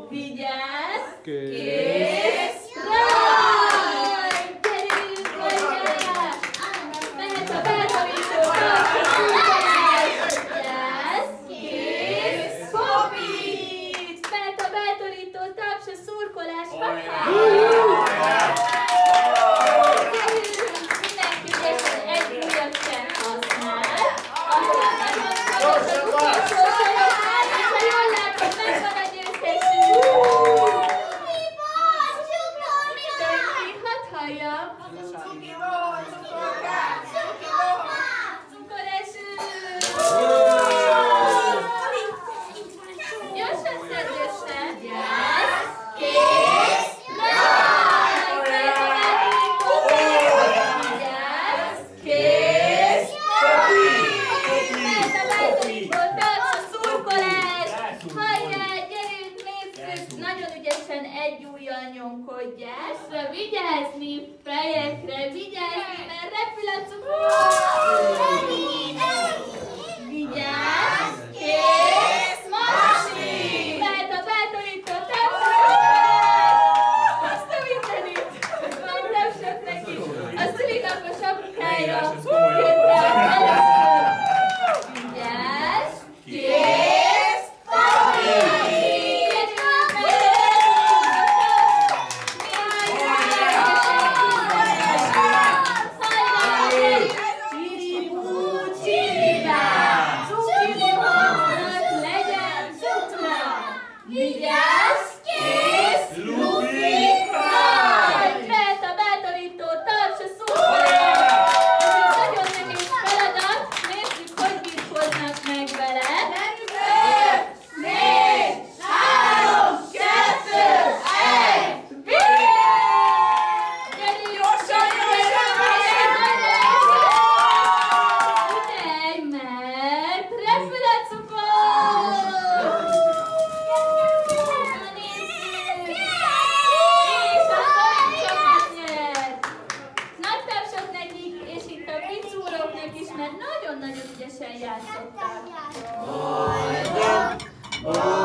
Vigyázz! Kész! Raj! Gyerünk, hagyjál! Mehet a bátorító! Vigyázz! Kész! Hoppít! Mehet a bátorító, taps, a szurkolás! Mindenki ügyesen egy ujjat sem használ. Aztán nagyon fontos az utolsó soroknál, és ha jól látod, megvan a győztesünk. Mindenki, hadd halljam. Cukoresünk! Gyorsan szedd össze. Vigyázz! Kész! Egy ujjal nyomkodjásra, vigyázni, fejekre, vigyázni, mert repül a cukor! Vigyázz! Kész! Masi! Mehet a bátorító, azt a mindenit! Nagy tapsot neki! A szülinapos apukája! Vigyázz! Kész! Vigyázz! Kész! Lufi! Majd! Mehet a bátorító, tarts a szurkolás! Ez egy nagyon nehéz feladat, nézzük, hogy birkóznak meg vele. 5, 4, 3, 2, 1, vigyázz! Gyerünk! Gyorsan, Figyelj, mert repül a cukor! Mert nagyon-nagyon ügyesen játszottak.